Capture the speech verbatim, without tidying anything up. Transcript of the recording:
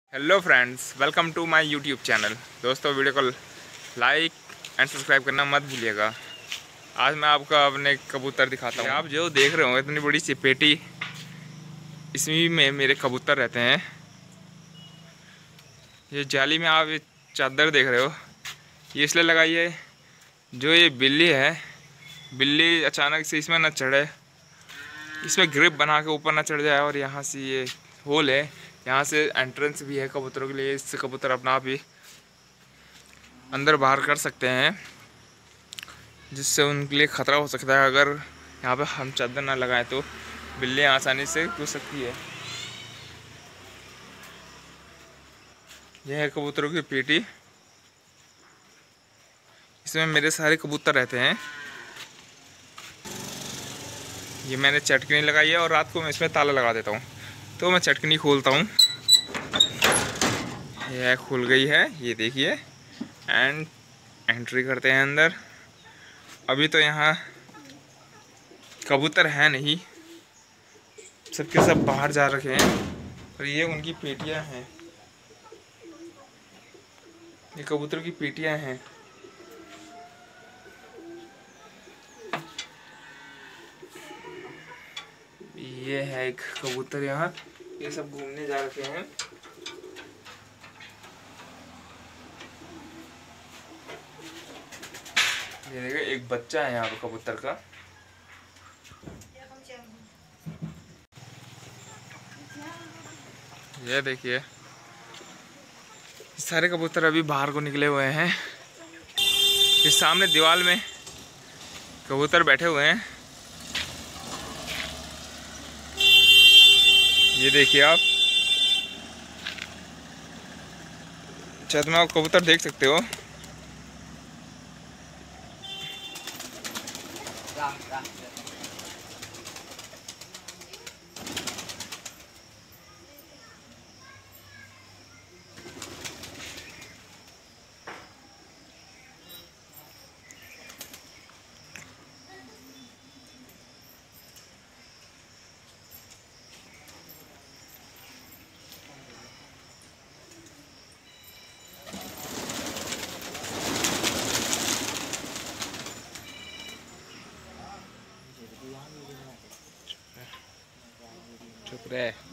Hello friends, welcome to my YouTube channel. दोस्तों, video को like and subscribe करना मत भूलिएगा। आज मैं आपको अपने कबूतर दिखाता हूँ। आप जो देख रहे हो इतनी बड़ी सी पेटी, इसमें में मेरे कबूतर रहते हैं। ये जाली में आप ये चादर देख रहे हो, ये इसलिए लगाई है, जो ये बिल्ली है, बिल्ली अचानक से इसमें न चढ़े, इसमें ग्रिप बना के ऊपर ना चढ़ जाए। और यहाँ से ये होल है, यहाँ से एंट्रेंस भी है कबूतरों के लिए। इससे कबूतर अपना आप ही अंदर बाहर कर सकते हैं, जिससे उनके लिए ख़तरा हो सकता है। अगर यहाँ पे हम चादर ना लगाएं तो बिल्लियाँ आसानी से घुस सकती है। यह है कबूतरों की पेटी, इसमें मेरे सारे कबूतर रहते हैं। ये मैंने चटकनी लगाई है और रात को मैं इसमें ताला लगा देता हूँ। तो मैं चटकनी खोलता हूँ, यह खुल गई है, ये देखिए। एंड एंट्री करते हैं अंदर। अभी तो यहाँ कबूतर है नहीं, सबके सब बाहर जा रखे हैं। और ये उनकी पेटियाँ हैं, ये कबूतर की पेटियाँ हैं। ये है एक कबूतर, यहाँ ये सब घूमने जा रखे हैं। ये देखिए, एक बच्चा है यहाँ पे कबूतर का। ये देखिए, सारे कबूतर अभी बाहर को निकले हुए हैं। इस सामने दीवार में कबूतर बैठे हुए हैं, ये देखिए आप। छत में आप कबूतर देख सकते हो। चुप रहे।